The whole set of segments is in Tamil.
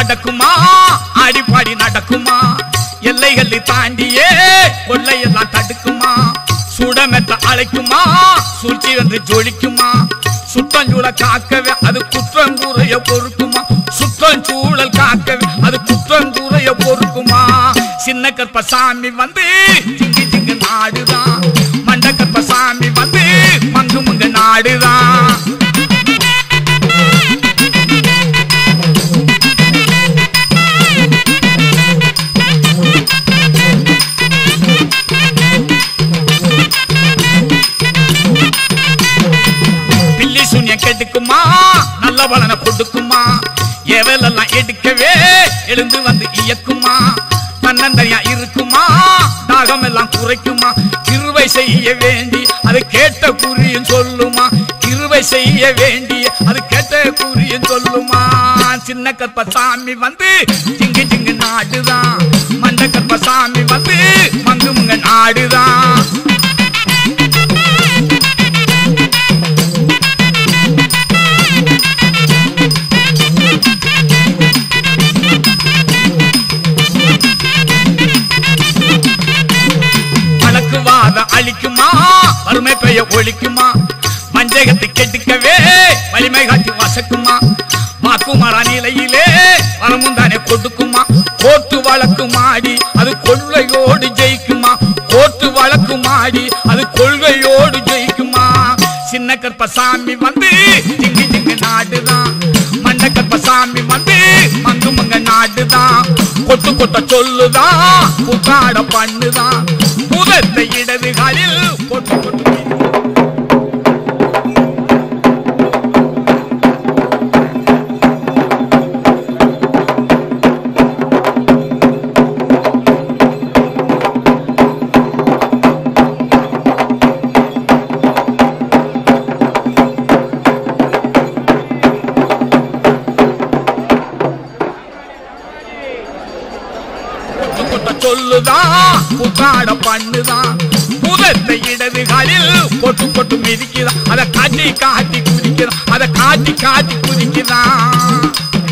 நடக்குமா ஆடிப்பாடி நடக்குமா எல்லைகளை தாண்டியே கொள்ளையெல்லாம் தடுக்குமா சுடமெத்த அழைக்குமா சூழ்ச்சி வந்து ஜொலிக்குமா சுற்றஞ்சூழ காக்கவே அது குற்றங்கூறைய பொறுக்குமா சுற்றஞ்சூழல் காக்கவே அது குற்றங்கூறைய பொறுக்குமா சின்ன கற்பசாமி வந்து ஜிங்கு ஜிங்கு நாடுதான் மண்ட கற்பசாமி வந்து மங்கு மங்கு நாடுதான் பில்லி சூன்யம் கெடுக்குமா நல்ல பலனை கொடுக்குமா எவலெல்லாம் எடுக்கவே எழுந்து வந்து இயக்குமா தன்னந்தனியா இருக்குமா தாகம் எல்லாம் குறைக்குமா கிருபை செய்ய வேண்டி அது கேட்ட குறியும் சொல்லுமா கிருபை செய்ய வேண்டி அது கேட்ட குறியும் சொல்லுமா சின்ன கற்பசாமி வந்து ஜிங்கு ஜிங்கு நாடுதான் மண்ட கற்பசாமி வந்து மங்கு மங்கு நாடுதான் அழிக்குமா வறுமை பெய்ய ஒழிக்குமா மஞ்சகத்தை கெடுக்கவே வலிமை காட்டி வசக்குமா வாக்குமாரா நிலையிலே வரமுந்தானே கொடுக்குமா கோர்ட்டு வழக்கு மாடி அது கொள்கையோடு ஜெயிக்குமா கோர்ட்டு வழக்கு மாடி அது கொள்கையோடு ஜெயிக்குமா சின்ன கற்பசாமி வந்து ஜிங்கு ஜிங்கு நாடுதான் மண்ட கற்பசாமி வந்து மங்கு மங்க நாடுதான் கொட்டு கொட்ட சொல்லுதான் புத்தாட பண்ணுதான் புதத்தை இடதுகளில் கொட்டு கொட்டு சொல்லுதான் புத்தாட பண்ணுதான் புதத்தை இடதுகளில் கொட்டு கொட்டு மிதிக்குதான் அதை காட்டி காட்டி குதிக்குதான் அதை காட்டி காட்டி குதிக்குதான்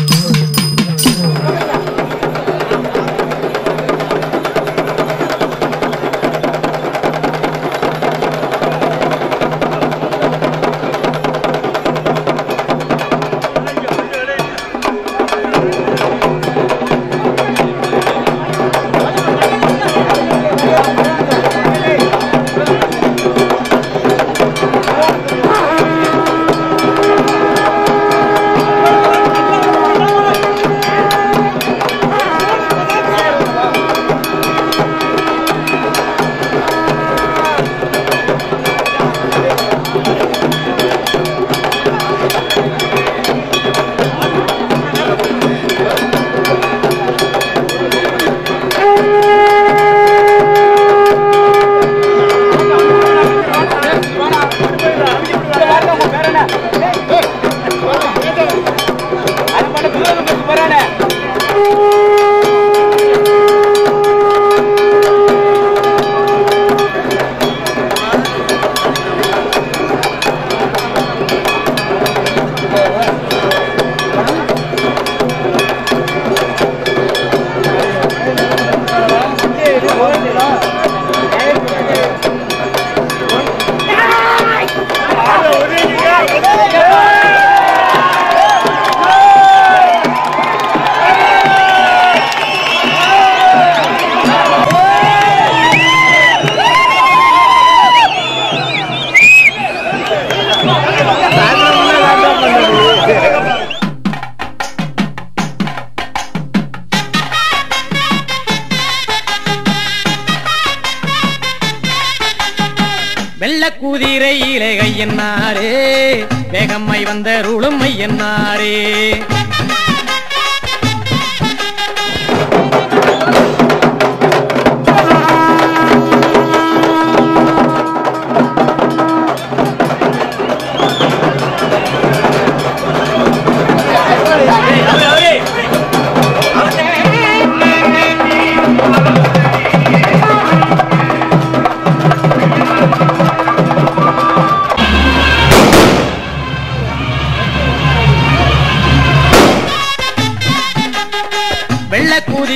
குதிரையிலே கையன்னாரே வேகம்மை வந்த ருளுமை என்னாரே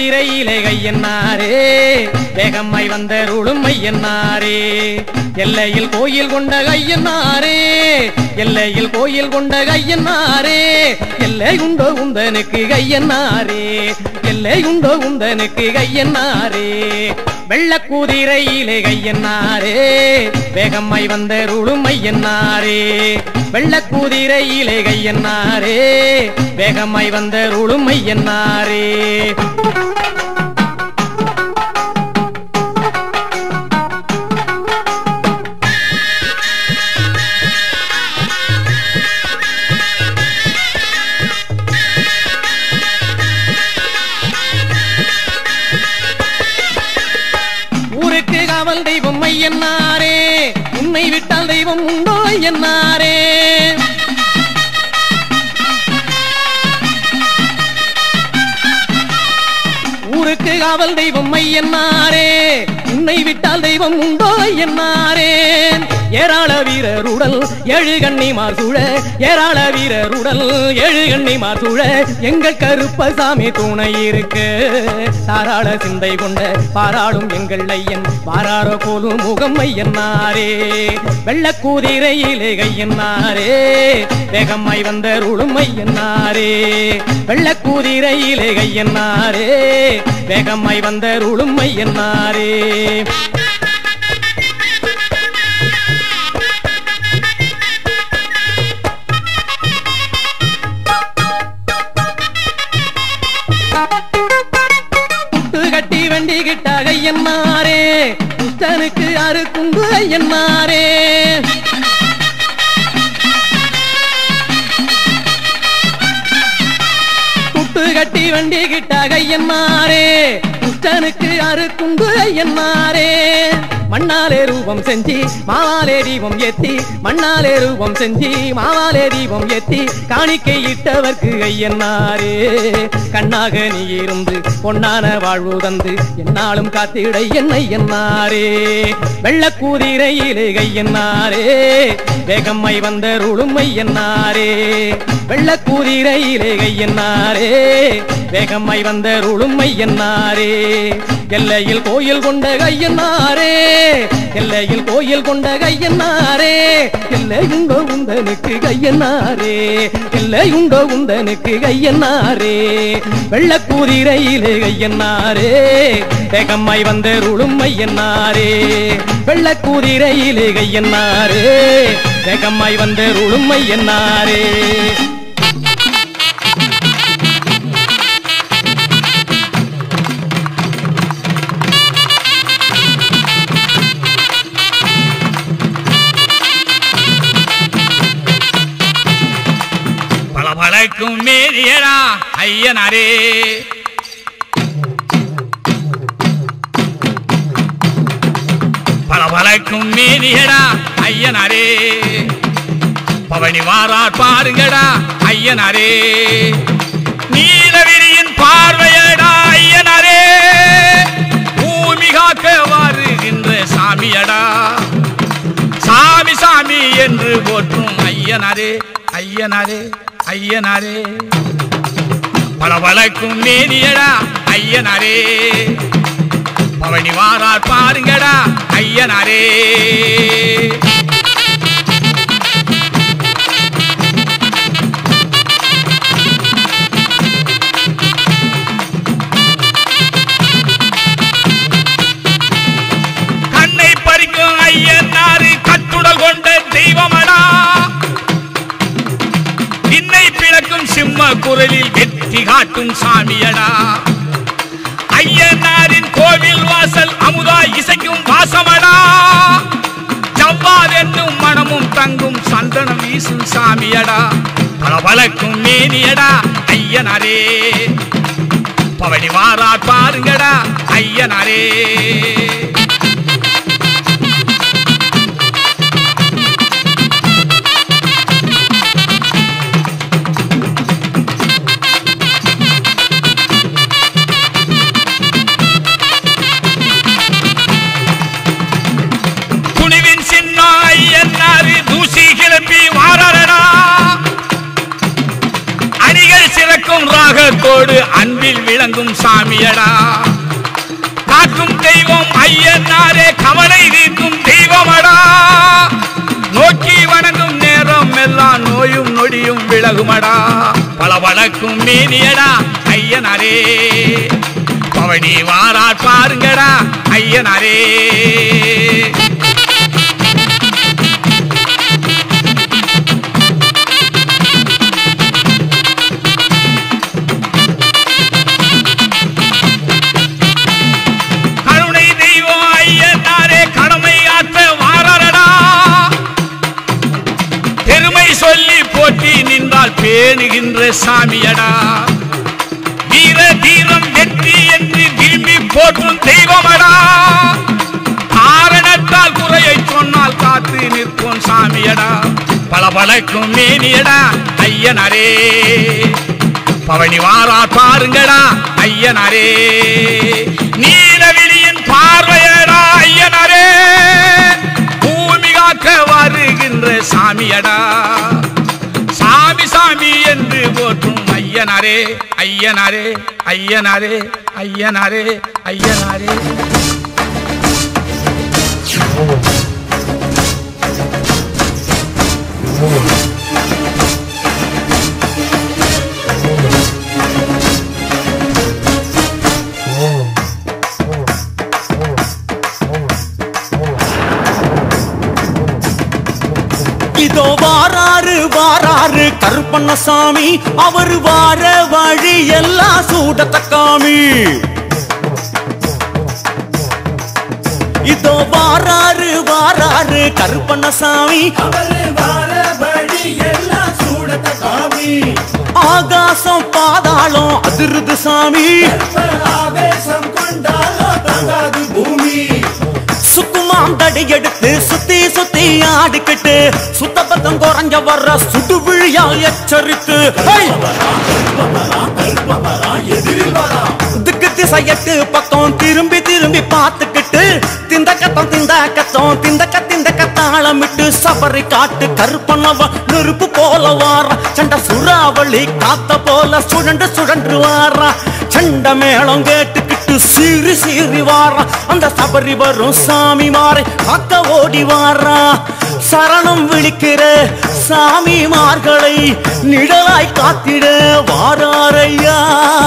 குதிரையிலே கையன்னாரே வேகம்மாய் வந்தருளும் ஐயனாரே எல்லையில் கோயில் கொண்ட கையன்னாரே எல்லையில் கோயில் கொண்ட கையன்னாரே எல்லை உண்டோ உந்தனுக்கு கையன்னாரே எல்லை உண்டோ உந்தனுக்கு கையன்னாரே வெள்ள குதிரையிலே கையன்னாரே வேகம்மாய் வந்தருளும் ஐயனாரே வெள்ள குதிரையிலே கையன்னாரே வேகம்மாய் வந்தருளும் ஐயனாரே ஊருக்கு காவல் தெய்வம் ஐயனாரே உன்னை விட்டால் தெய்வம் உண்டோ ஐயனாரே ஊருக்கு காவல் தெய்வம் ஐயனாரே உன்னை விட்டால் தெய்வம் உண்டோ ஐயனாரே ஏராள வீரருடல் ஏழு கண்ணிமார் சூழ ஏராள வீரருடல் ஏழு கண்ணிமார் சூழ எங்கள் கருப்பசாமி துணை இருக்கு தாராள சிந்தை கொண்ட பாராளும் எங்கள் ஐயன் பாராரோ போலும் முகம் ஐயனாரே வெள்ள குதிரையிலே கையன்னாரே வேகம்மாய் வந்தருளும் ஐயனாரே வெள்ள குதிரையிலே கையன்னாரே வேகம்மாய் வந்தருளும் ஐயனாரே கட்டி வண்டி கிட்ட ஐயனாரே புத்தனுக்கு அறுக்குண்டு ஐயனாரே குட்டு கட்டி வண்டி கிட்ட ஐயனாரே புத்தனுக்கு அறுக்குண்டு ஐயனாரே மண்ணாலே ரூபம் செஞ்சி மாவாலே தீபம் ஏத்தி மண்ணாலே ரூபம் செஞ்சி மாவாலே தீபம் ஏத்தி காணிக்கை இட்டவர்க்கு ஐயனாரே கண்ணாக நீ இருந்து பொன்னான வாழ்வு தந்து என்னாலும் காத்திட என்னை என்னாரே வெள்ள குதிரையிலே கையன்னாரே வேகம்மாய் வந்தருளும் ஐயனாரே வெள்ள குதிரையிலே கையன்னாரே வேகம்மாய் வந்தருளும் ஐயனாரே எல்லையில் கோயில் கொண்ட கையன்னாரே எல்லையில் கோயில் கொண்ட கையன்னாரே எல்லை உண்டோ உந்தனுக்கு கையன்னாரே எல்லை உண்டோ உந்தனுக்கு கையன்னாரே வெள்ள குதிரையிலே கையன்னாரே வேகம்மாய் வந்தருளும் ஐயனாரே வெள்ள குதிரையிலே கையன்னாரே வேகம்மாய் வந்தருளும் ஐயனாரே பலபலக்கும் மேரியடா ஐயனாரே பலபலக்கும் மேரியடா ஐயனாரே பவனி வாரார் பாருங்கடா ஐயனாரே நீலகிரியின் பார்வையடா ஐயனாரே பூமி காக்க வாருகின்ற சாமியடா சாமி சாமி என்று போற்றும் ஐயனாரே ஐயனாரே ஐயனாரே பலபலக்கும் மேனியடா ஐயனாரே பவனி வாரார் பாருங்கடா ஐயனாரே கண்ணை பறிக்கும் ஐயனாரு கட்டுடல் கொண்ட தெய்வமடா இன்னை பிளக்கும் சிம்ம குரலில் வெற்றி காட்டும் சாமியடா ஐயனாரின் கோவில் வாசல் அமுதா இசைக்கும் வாசமடா ஜவ்வாதென்னும் மனமும் தங்கும் சந்தனம் வீசும் சாமியடா பலபலக்கும் மேனியடா ஐயனாரே பவனி வாரார் பாருங்கடா ஐயனாரே தூசி கிளம்பி வாரடா அணிகள் சிறக்கும் ராகத்தோடு அன்பில் விளங்கும் சாமியடா காக்கும் தெய்வம் ஐயனாரே கவலை தீர்க்கும் தெய்வமடா நோக்கி வணங்கும் நேரம் எல்லாம் நோயும் நொடியும் விலகுமடா பளபளக்கும் மேனியடா ஐயனாரே பவனி வாரார் பாருங்கடா ஐயனாரே பேணுகின்ற சாமியடா வீர தீரம் வெற்றி என்று விரும்பி போற்றும் தெய்வமடா காரணத்தால் குறையை சொன்னால் காத்து நிற்கும் சாமியடா பளபளக்கும் மேனியடா ஐயனாரே பவனி வாரா பாருங்கடா ஐயனாரே நீலவிழியின் பார்வையடா ஐயனாரே பூமி காக்க வருகின்ற சாமியடா சாமி சாமி என்று போற்றும் ஐயனாரே ஐயனாரே ஐயனாரே ஐயனாரே ஐயனாரே இதோ வாராரு வாராரு கருப்பண்ணசாமி அவர் வார வழி எல்லாம் சூடத்தக்காமி இதோ வாராரு வாராரு கருப்பண்ணசாமி அவர் வார வழி எல்லாம் சூடத்தக்காமி ஆகாசம் பாதாளம் அதிருது சாமி ஆவேசம் கொண்டாலோ தங்காது பூமி சுக்குமாந்தடி எடுத்து சுத்தி சுத்தி ஆடிக்கிட்டு சுத்தபத்தம் குறைஞ்ச வர்ற சுடு விழியால் எச்சரித்து திக்கு திசையட்டு பக்கம் திரும்பி திரும்பி பார்த்துக்கிட்டு திந்த கத்தாளமிட்டு சபரி காட்டு கருப்பனவ நெருப்பு போல வாரா சண்ட சுறாவளி காத்த போல சுழண்டு சுழன்று வாரா சண்ட மேளம் கேட்டுக்கிட்டு சீறி சீறி வாரா அந்த சபரி வரும் சாமி மாறி காக்க ஓடி வாரா சரணம் விழிக்கிற சாமி மார்களை நிழலாய் காத்திட வாராரையா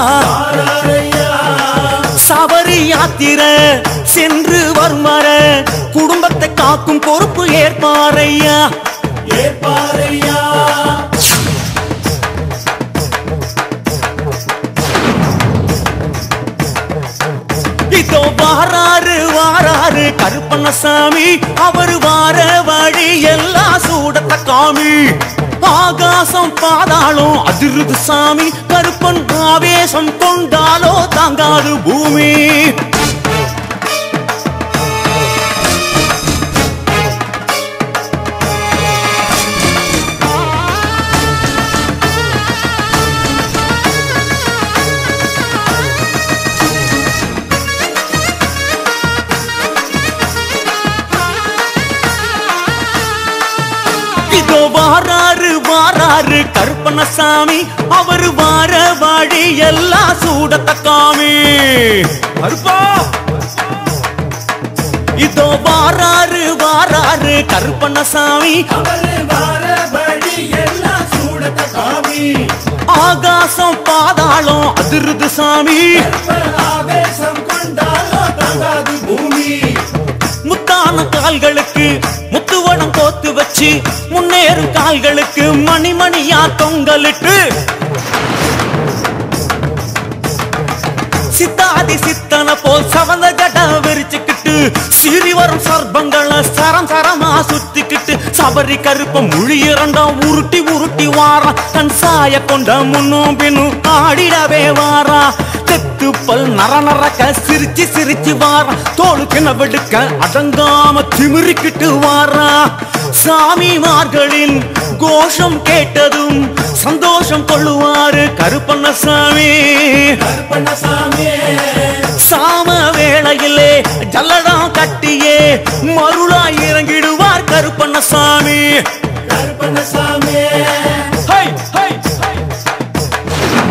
சபரி யாத்திர சென்று வருமர குடும்பத்தை காக்கும் பொறுப்பு ஏற்பாரையா ஏற்பாரையா இதோ வாராரு வாராரு கருப்பண்ணசாமி அவர் வார வழி எல்லாம் சூடத்தக்காமி ஆகாசம் பாதாளம் அதிருது சாமி கருப்பன் ஆவேசம் கொண்டாலோ தாங்காது பூமி இதோ வாராரு வாராரு கருப்பண்ணசாமி அவர் வார வழி எல்லாம் சூடத்தக்காமி கருப்பா இதோ வாராரு வாராரு கருப்பண்ணசாமி அவர் வார வழி எல்லாம் சூடத்தக்காமி ஆகாசம் பாதாளம் அதிருது சாமி ஆவேசம் கொண்டாலோ தாங்காது பூமி முத்தான கால்களுக்கு முத்துவடம் கோத்து வச்சு முன்னேறும் கால்களுக்கு மணிமணியா தொங்கலிட்டு சித்தாதி சித்தன போல் சவந்த ஜட விரிச்சுக்கிட்டு சிறி வரும் சர்பங்களை சரம் சரமா சுத்திக்கிட்டு சபரி கருப்பம் மொழி இரண்டாம் உருட்டி உருட்டி வாரா தன் சாய கொண்ட முன்னும் பின்னும் ஆடிடவே வாரா தெத்துப்பல் நர நரக்க சிரிச்சு சிரிச்சு வாரா தோளு கிணவெடுக்க அடங்காம திமிரிக்கிட்டு வாரா சாமிமார்களின் கோஷம் கேட்டதும் சந்தோஷம் கொள்ளுவாரு கருப்பண்ணசாமி சாம வேளையிலே ஜல்லடம் கட்டியே மருளாய் இறங்கிடுவார் கருப்பண்ணசாமி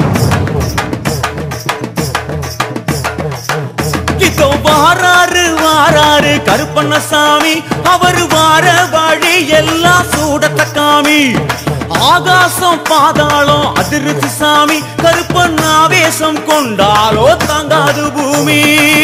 இதோ வாராரு வாராரு கருப்பண்ணசாமி அவர் வார வழி எல்லாம் சூடத்த காமி ஆகாசம் பாதாளம் அதிருது சாமி கருப்பன் ஆவேசம் கொண்டாலோ தாங்காது பூமி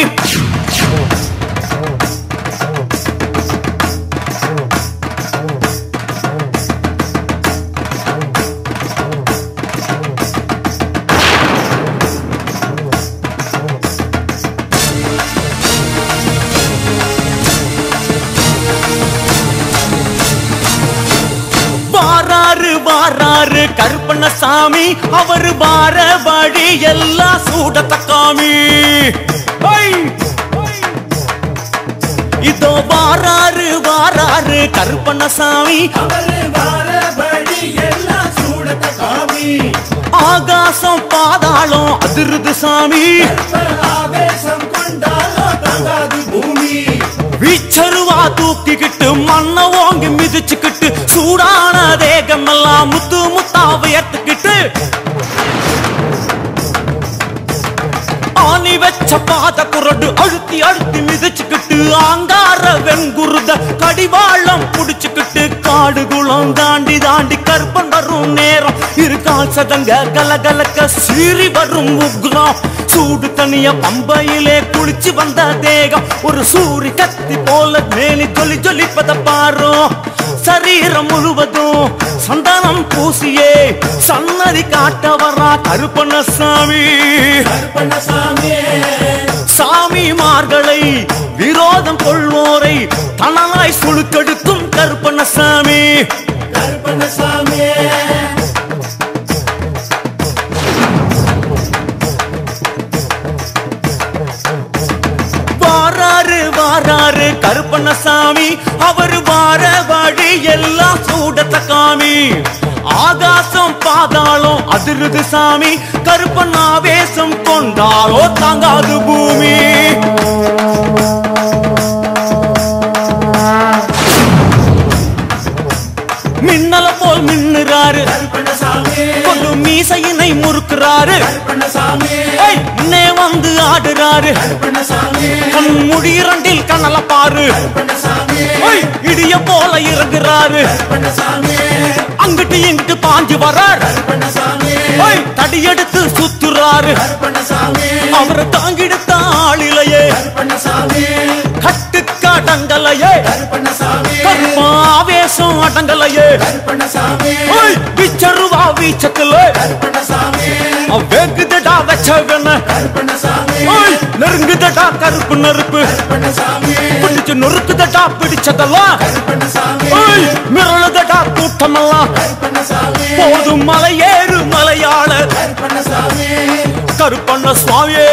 வாராரு கருப்பண்ணசாமி அவர் வார வழி எல்லாம் சூடத்த காமி இதோ வாராரு வாராரு கருப்பண்ணசாமி அவர் வார வழி எல்லாம் சூடத்த காமி ஆகாசம் பாதாளம் அதிருது சாமி ஆவேசம் கொண்டாலோ தாங்காது பூமி வீச்சருவா தூக்கிக்கிட்டு மண்ண ஓங்கி மிதிச்சுக்கிட்டு சூடான தேகம் எல்லாம் முத்து முத்தா உயர்த்துக்கிட்டு ஆணி வச்ச பாத குரடு அழுத்தி அழுத்தி மிதிச்சுக்கிட்டு ஆங்கார வெங்குருத கடிவாளம் புடிச்சுக்கிட்டு காடு குளம் தாண்டி தாண்டி கருப்பன் வரும் நேரம் இருக்கால் சதங்க கலகலக்க சீறி வரும் உக்ரம் சூடு தனிய பம்பையிலே குளிச்சு வந்த தேகம் ஒரு சூரி கத்தி போல மேனி ஜொலி ஜொலிப்பத பாரு சரீரம் முழுவதும் சந்தனம் பூசியே சன்னதி காட்ட வரா கருப்பண்ணசாமி சாமிமார்களை விரோதம் கொள்வோரை தனலாய் சுழுக்கெடுக்கும் கருப்பண்ணசாமி வாராரு கருப்பண்ணசாமி அவர் வார வழி எல்லாம் சூடத்த காமி ஆகாசம் பாதாளம் அதிருது சாமி கருப்பன் ஆவேசம் கொண்டாலோ தாங்காது பூமி மின்னல போல் மின்னுறாரு கொல்லும் மீசையினை முறுக்குறாரு முன்னே வந்து ஆடுறாரு கண் முடிரண்டில் கண்ணல பாரு இடிய போல இறங்குறாரு அங்கிட்டு இங்கிட்டு பாஞ்சு வரார் தடியெடுத்து சுத்துறாரு அவரை தாங்கிடுத்த ஆளிலையே கட்டுக்காடங்கலையே ஆவேசம் அடங்கலையே பிச்சருவா வீச்சத்துல வெகுதடா வச்சவன நெருங்குதடா கருப்பு நெருப்பு பிடிச்சு நொறுக்குதடா பிடிச்சதெல்லாம் மிரளுதடா கூட்டமெல்லாம் போதும் மலையேறு மலையாள கருப்பண்ணசுவாமியே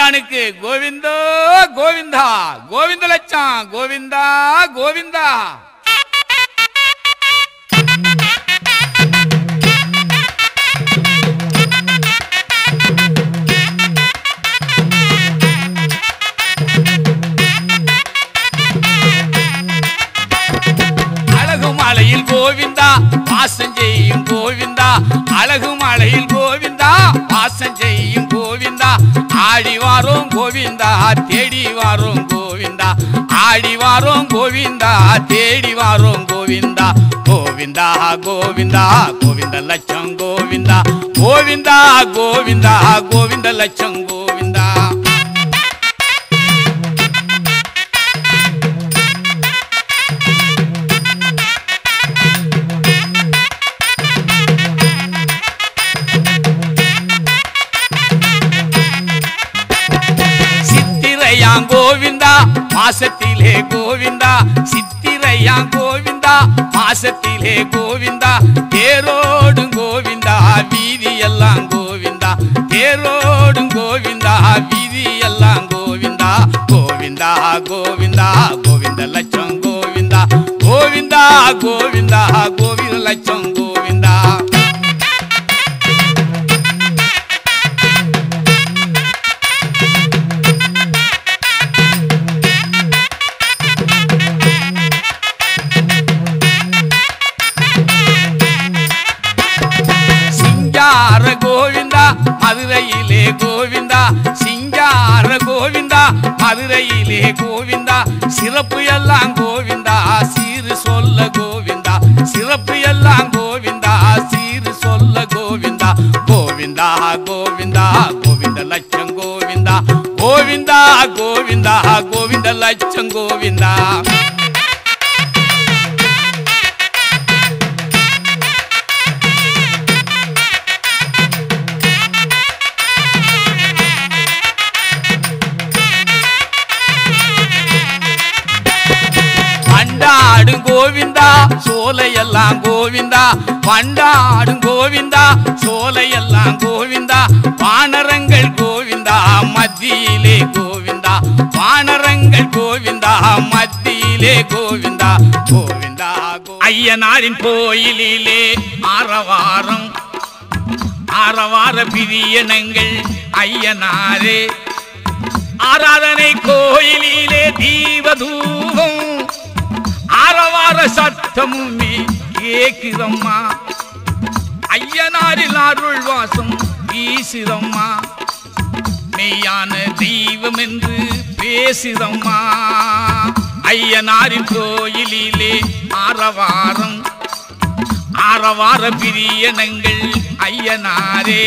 பிள்ளையானுக்கு கோவிந்தோ கோவிந்தா, கோவிந்த லட்சம் கோவிந்தா கோவிந்தா. அழகுமலையில் கோவிந்தா வாசம் செய்யும் கோவிந்தா, அழகுமலையில் கோவிந்தா வாசம் செய்யும் கோவிந்தா. ஆடி வாரோம் கோவிந்தா தேடி வாரோம் கோவிந்தா, ஆடி வாரோம் கோவிந்தா தேடி வாரோம் கோவிந்தா. கோவிந்தா கோவிந்தா கோவிந்த லட்சம் கோவிந்தா, கோவிந்தா கோவிந்தா கோவிந்த லட்சம் கோவிந்தா. கோவிந்தா மாசத்திலே கோவிந்தா, சித்திரையா கோவிந்தா மாசத்திலே கோவிந்தா. தேரோடும் கோவிந்தா வீதி எல்லாம் கோவிந்தா, தேரோடும் கோவிந்தா வீதி எல்லாம் கோவிந்தா. கோவிந்தா கோவிந்தா கோவிந்த லட்சம் கோவிந்தா, கோவிந்தா கோவிந்தா கோவிந்த லட்சம் கோவிந்தா. கோவிந்தா மதுரையிலே கோவிந்தா, சிங்கார கோவிந்தா மதுரையிலே கோவிந்தா. சிறப்பு எல்லாம் கோவிந்தா சீரு சொல்ல கோவிந்தா, சிறப்பு எல்லாம் கோவிந்தா சீரு சொல்ல கோவிந்தா. கோவிந்தா கோவிந்தா கோவிந்த லட்சம் கோவிந்தா, கோவிந்தா கோவிந்தா கோவிந்த லட்சம் கோவிந்தா. வண்டாடும் கோவிந்தா சோலையெல்லாம் கோவிந்தா, வண்டாடும் கோவிந்தா சோலையெல்லாம் கோவிந்தா. வானரங்கள் கோவிந்தா மத்தியிலே கோவிந்தா, வானரங்கள் கோவிந்தா மத்தியிலே கோவிந்தா. கோவிந்தா ஐயனாரின் கோயிலிலே ஆரவாரம், ஆரவார பிரியனங்கள் ஐயனாரே. ஆராதனை கோயிலிலே தீபதூபம், ஆரவார சத்தமுமே கேக்குதம்மா. ஐயனாரில் அருள் வாசம் வீசுதம்மா, மெய்யான தெய்வம் என்று பேசுதம்மா. ஐயனாரின் கோயிலிலே ஆரவாரம், ஆரவார பிரியனங்கள் ஐயனாரே.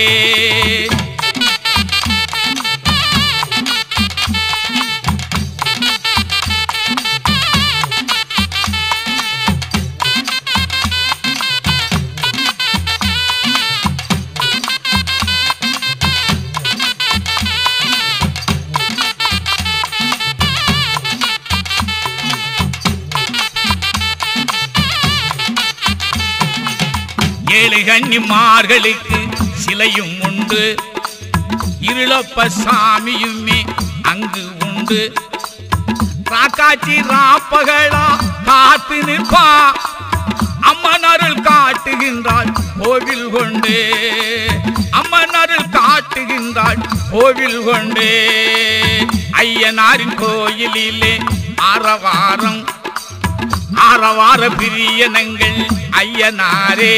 ஏழு கன்னிமார்களுக்கு சிலையும் உண்டு, இருளப்ப சாமியுமே அங்கு உண்டு. ராக்காச்சி ராப்பகளா காத்து நிற்பா, அம்மன் அருள் காட்டுகின்றாள் கோவில் கொண்டு, அம்மன் அருள் காட்டுகின்றாள் கோவில் கொண்டு. ஐயனாரின் கோயிலிலே ஆரவாரம், ஆரவார பிரியனங்கள் ஐயனாரே.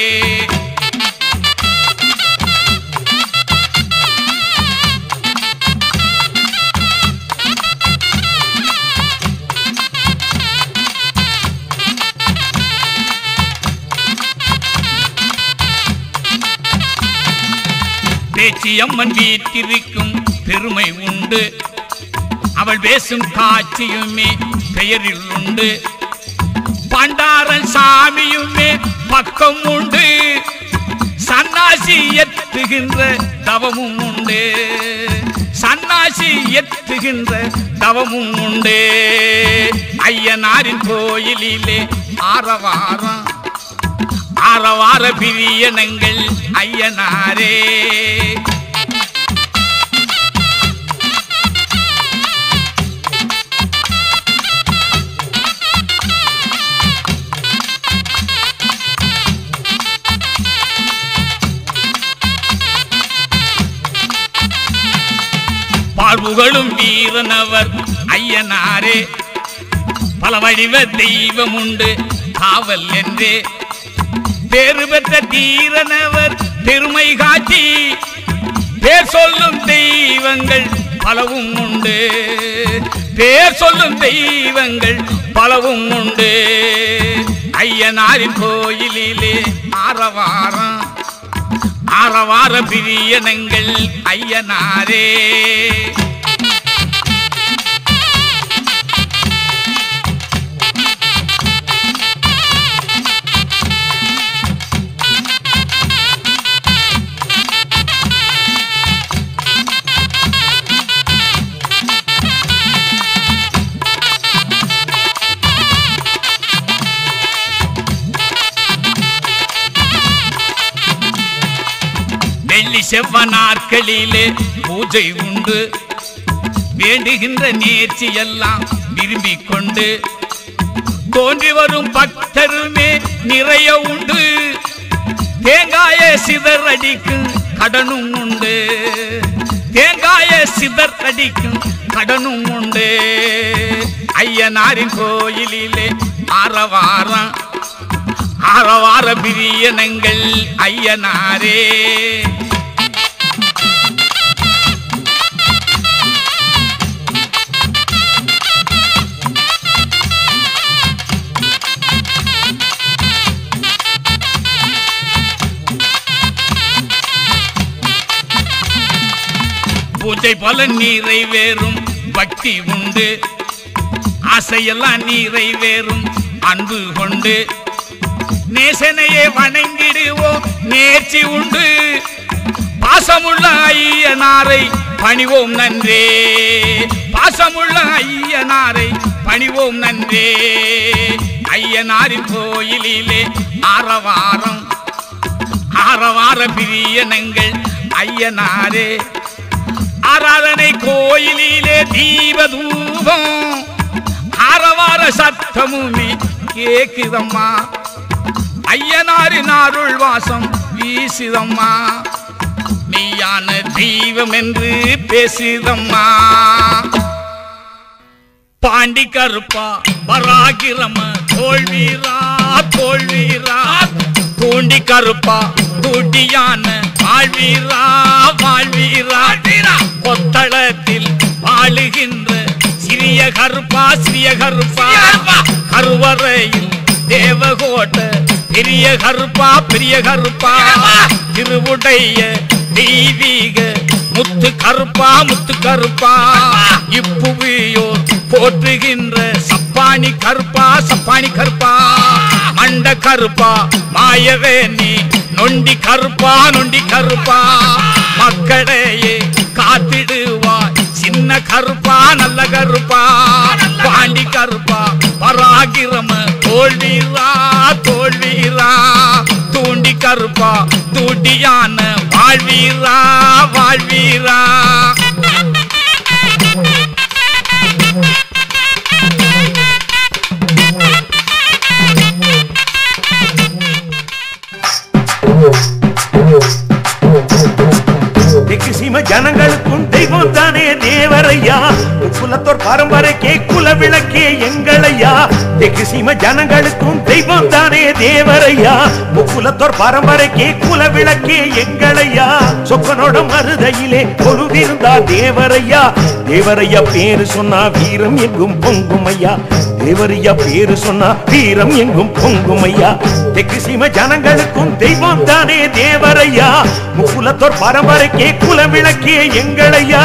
பேச்சியம்மன் வீட்டிற்கும் பெருமை உண்டு, அவள் பேசும் காட்சியுமே பெயரில் உண்டு. பண்டாரன் சாமியுமே பக்கம் உண்டு, சன்னாசி எத்துகின்ற தவமும் உண்டு, சன்னாசி எத்துகின்ற தவமும் உண்டு. ஐயனாரின் கோயிலிலே ஆரவாரம், ஆரவார பிரியனங்கள் ஐயனாரே. புகழும் வீரனவர் ஐயனாரே பல வடிவ தெய்வம் உண்டு காவல் என்றே பேரு பெற்ற தீரனவர் பெருமை காட்டி பேர் சொல்லும் தெய்வங்கள் பலவும் உண்டு பேர் சொல்லும் தெய்வங்கள் பலவும் உண்டு ஐயனாரின் கோயிலிலே ஆரவாரம் ஆரவார பிரியனங்கள் ஐயனாரே வெள்ளி செவ்வ நாட்களிலே பூஜை உண்டு வேண்டுகின்ற நேர்ச்சி எல்லாம் விரும்பிக் கொண்டு தோன்றி வரும் பக்தருமே நிறைய உண்டு தேங்காய சிதர் அடிக்கும் கடனும் உண்டு தேங்காய சிதர் அடிக்கும் கடனும் உண்டு ஐயனாரின் கோயிலிலே ஆரவாரம் ஆரவார பிரியனங்கள் ஐயனாரே பூஜை பல நிறைவேறும் பக்தி உண்டு ஆசையெல்லாம் நிறைவேறும் அன்பு கொண்டு நேசனையே வணங்கிடுவோம் நேர்ச்சி உண்டு பாசமுள்ள ஐயனாரை பணிவோம் நன்றே பாசமுள்ள ஐயனாரை பணிவோம் நன்றே ஐயனாரின் கோயிலிலே ஆரவாரம் ஆரவார பிரியனங்கள் ஐயனாரே ஆராதனை கோயிலிலே தீப தூபம் ஆரவார சத்தமுமே கேக்குதம்மா ஐயனாரின் அருள் வாசம் வீசுதம்மா மெய்யான தெய்வம் என்று பேசுதம்மா பாண்டி கருப்பா பராகிரம தோல்வீரா தோல்வீரா தூண்டி கருப்பா தூட்டியான வாழ்வீரா வாழ்வீரா கொத்தளத்தில் வாழுகின்ற சிறிய கருப்பா சிறிய கருப்பா கருவறையில் தேவகோட்ட பெரிய கருப்பா பெரிய கருப்பா திருவுடைய தெய்வீக முத்து கருப்பா முத்து கருப்பா இப்புவியோர் போற்றுகின்ற சப்பானி கருப்பா சப்பானி கருப்பா மண்ட கருப்பா மாயவேணி நொண்டி கருப்பா நொண்டி கருப்பா மக்களையே காத்திடுவாய் சின்ன கருப்பா நல்ல கருப்பா பாண்டி கருப்பா பராகிரம தோல்வீரா தோல்வீரா தூண்டி கருப்பா தூண்டியான வாழ்வீரா வாழ்வீரா ஜனங்களுக்கும் தெய்வம் தானே தேவரையா குலத்தோர் பரம்பரைக்கே குல விளக்கே எங்களையா தெற்கு சீம ஜனங்களுக்கும் தெய்வம் தானே தேவரையா குலத்தோர் பரம்பரைக்கே குல விளக்கே எங்களையா சொக்கனோட மருதையிலே கொலுவிருந்தா தேவரையா தேவரையா பேரு சொன்னா வீரம் எங்கும் பொங்குமையா தேவரையா பேரு சொன்னா வீரம் எங்கும் பொங்குமையா தெற்கு சீம ஜனங்களுக்கும் தெய்வம் தானே தேவரையா குலத்தோர் பரம்பரைக்கே குல விளக்கே எங்களையா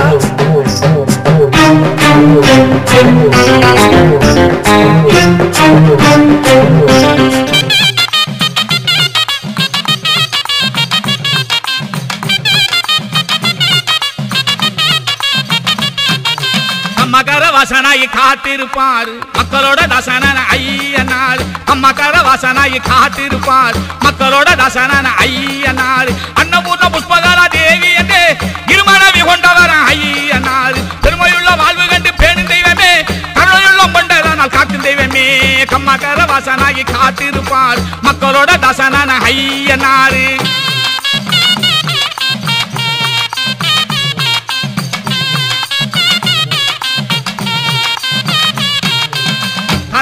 மகர வாசனாய் காத்திருப்பார் மக்களோட தாசனான ஐயனார் மகர வாசனாய் காத்திருப்பார் மக்களோட தாசனான ஐயனார் அன்னபூர்ண புஷ்பகரா தேவி என்று இருமணவி கொண்டவர் ஐயனார் பெருமையுள்ள வாழ்வு கண்டு பேணும் தெய்வமே கருணையுள்ளம் கொண்டதனால் காக்கும் தெய்வமே கம்மகர வாசனாய் காத்திருப்பார் மக்களோட தாசனான ஐயனார்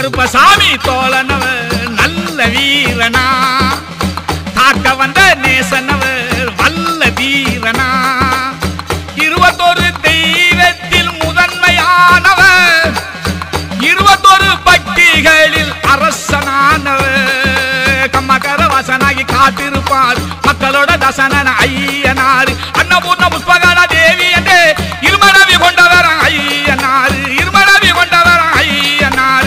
கருப்பசாமி தோழனவர் நல்ல வீரனா, தாக்க வந்த நேசனவர் வல்ல தீரனா, 21 தெய்வத்தில் முதன்மையானவர், 21 பக்திகளில் அரசனானவர், கம்மகர வாசனாகி காத்திருப்பார் மக்களோட தசனன ஐயனார், அன்னபூர்ண புஷ்பகர தேவி என்று இருமனவி கொண்டவர் ஐயனார், இருமனவி கொண்டவர் ஐயனார்.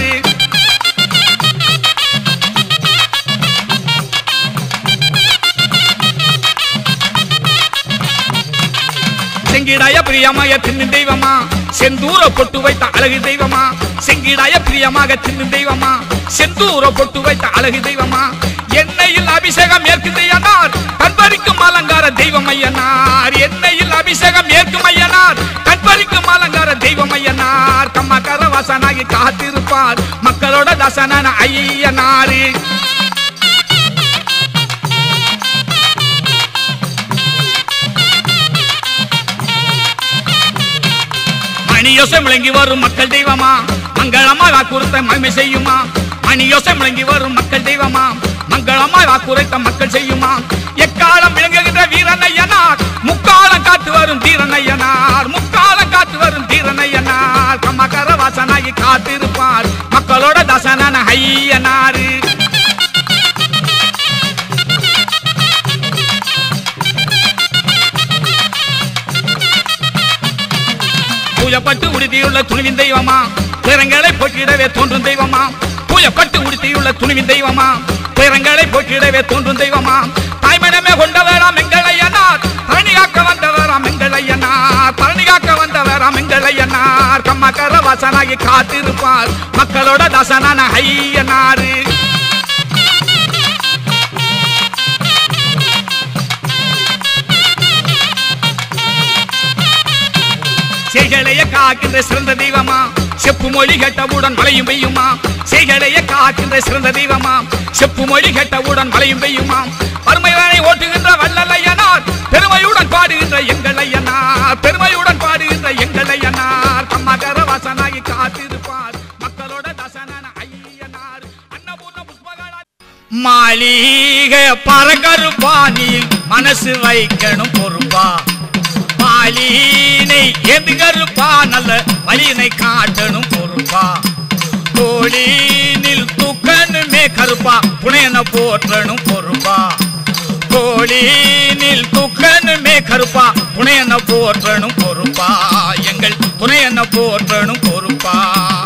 செங்கிடாய பிரியமாக தின்னு தெய்வமா, செந்தூர பொட்டு வைத்த அழகு தெய்வமா, செங்கிடாய பிரியமாக தின்னு தெய்வமா, செந்தூர பொட்டு வைத்த அழகு தெய்வமா, எண்ணெயில் அபிஷேகம் ஏற்கும் ஐயனார், கண்பறிக்கும் அலங்கார தெய்வம் ஐயனார், எண்ணெயில் அபிஷேகம் ஏற்கும் ஐயனார், கண்பறிக்கும் அலங்கார தெய்வம் ஐயனார், கம்மகர வாசனாகி காத்திருப்பார் மக்களோட தசனன ஐயனார். மணியோசை முழங்கி வரும் மக்கள் தெய்வமா, மங்களமா வாக்குறுத்த மகிமை செய்யுமா, மணியோசை முழங்கி வரும் மக்கள் தெய்வமா, மங்களமா வாக்குரைத்த மக்கள் செய்யுமா, எக்காலம் விளங்குகின்ற வீரனையனார், முக்காலம் காத்து வரும் தீரனையனார், முக்காலம் காத்து வரும் தீரனையனார், கம்மகர வாசனாகி காத்திருப்பார் மக்களோட தசனன ஐயனார். பூஜப்பட்டு உடுத்தியுள்ள துணிவின் தெய்வமா, பேரங்களை போற்றிடவே தோன்றும் தெய்வமா, பூஜப்பட்டு உடுத்தியுள்ள துணிவின் தெய்வமா, பேரங்களை போற்றிடவே தோன்றும் தெய்வமா, தாய்மனமே கொண்டவராம் எங்களையனார், தரணி காக்க வந்தவராம் எங்களையனார், தரணி காக்க வந்தவராம் எங்களையனார், கம்மகர வாசனாகி காத்திருப்பார் மக்களோட தசனன ஐயனார். செய்களைய காக்கின்ற சிறந்த தெய்வமா, செப்பு மொழி கேட்டவுடன் மழையும் பெய்யுமா, செய்களைய காக்கின்ற சிறந்த தெய்வமா, செப்பு மொழி கேட்டவுடன் மழையும் பெய்யுமா, வறுமையை ஓட்டுகின்ற வல்லலையனார், பெருமையுடன் பாடுகின்ற எங்களையனார், பெருமையுடன் பாடுகின்ற எங்களையனார், கம்மகர வாசனாகி காத்திருப்பார் மக்களோட தசனன ஐயனார், அன்னபூர்ண புஷ்பகரா. மாளிகை பரகருப்பானில் மனசு வைக்கணும் பொறுப்பா, மாலினை எதுகருப்பா நல்ல வலினை காட்டணும் பொறுப்பா, கோழினில் தூக்கணுமே கருப்பா புனையன போற்றணும் பொறுப்பா, கோழினில் தூக்கணுமே கருப்பா புனையன போற்றணும் பொறுப்பா, எங்கள் புனையன போற்றணும் பொறுப்பா.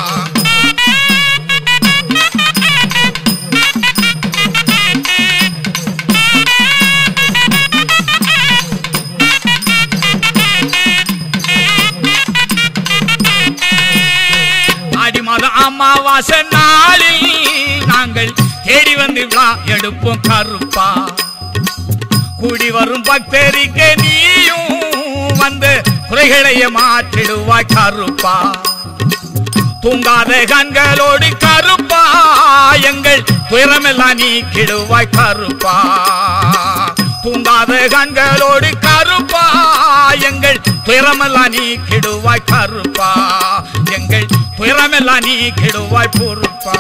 அமாவாசை நாளில் நாங்கள் தேடி வந்து விழா எடுப்போம் கருப்பா, கூடி வரும் பக்தரிக்கு நீயும் வந்து குறைகளைய மாற்றிடுவாய் கருப்பா, தூங்காத கண்களோடு கருப்பா எங்கள் துயரமெல்லாம் நீக்கிடுவாய் கருப்பா, தூங்காத கண்களோடு கருப்பா எங்கள் துயரமெல்லாம் நீக்கிடுவாய் கருப்பா, எங்கள் துயரமெல்லாம் நீக்கிடுவாய் பொறுப்பா.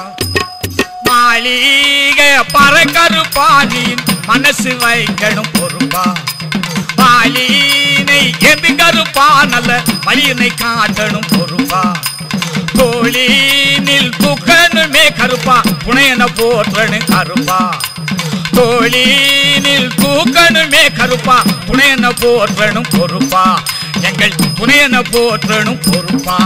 மாளிகை பரகருப்பா நீ மனசு வைக்கணும் பொறுப்பா, மாலினை எது கருப்பா நல்ல வலியினை காட்டணும் பொறுப்பா, தோழினில் தூக்கணுமே கருப்பா புனையன போற்றணும் கருப்பா, தோழினில் தூக்கணுமே கருப்பா புனையன போற்றணும் பொறுப்பா, எங்கள் புனையன போற்றணும் பொறுப்பா.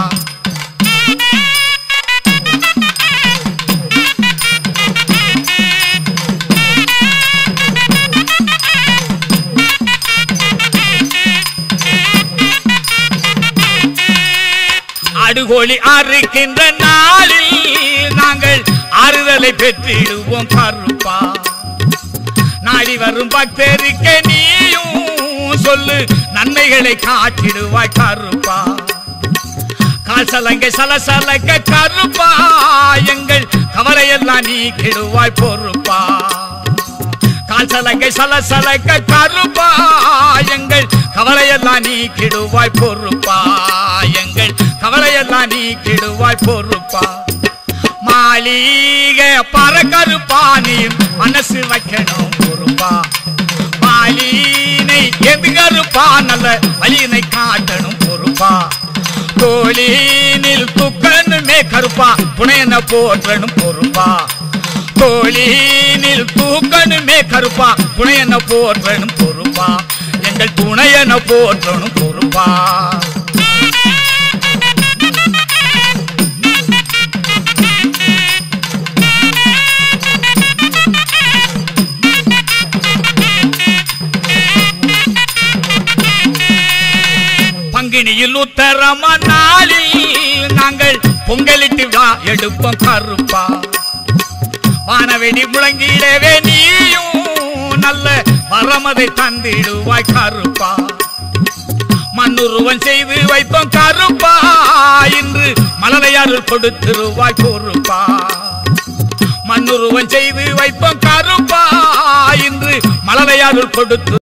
அடுகோழி அறுக்கின்ற நாளில் நாங்கள் ஆறுதலை பெற்றிடுவோம் கருப்பா, நாடி வரும் பக்தருக்கு நீயும் சொல்லு நன்மைகளை காட்டிடுவாய் கருப்பா, கால் சலங்கை சலசலக்க கருப்பா எங்கள் கவலையெல்லாம் நீக்கிடுவாய் பொறுப்பா, கால் சலங்கை சலசலக்க கருப்பா எங்கள் கவலையெல்லாம் நீக்கிடுவாய் பொறுப்பா, எங்கள் கவலையெல்லாம் நீக்கிடுவாய் பொறுப்பா. வாலிக பறக்கருப்பானி மனசு வைக்கணும் பொறுப்பா வாலினை எதுகருப்பா நல்ல வலியினை காட்டணும் பொறுப்பா தோழினில் தூக்கணுமே கருப்பா புனையன போற்றணும் பொறுப்பா தோழினில் தூக்கணுமே கருப்பா புனையன போற்றணும் பொறுப்பா எங்கள் துணையன போற்றணும் பொறுப்பா பங்கினியில் உத்தரமா நாளில் நாங்கள் பொங்கலிட்டு வா எடுப்போம் கருப்பா வானவெடி முழங்கிடவே நீயும் நல்ல வரமதை தந்திடுவாய் கருப்பா மண்ணுருவன் செய்து வைத்தோம் கருப்பா இன்று மலரையாரில் கொடுத்திருவாய் பொறுப்பா மண்ணுருவன் செய்து வைத்தோம் கருப்பா இன்று மலரையாரில் கொடுத்து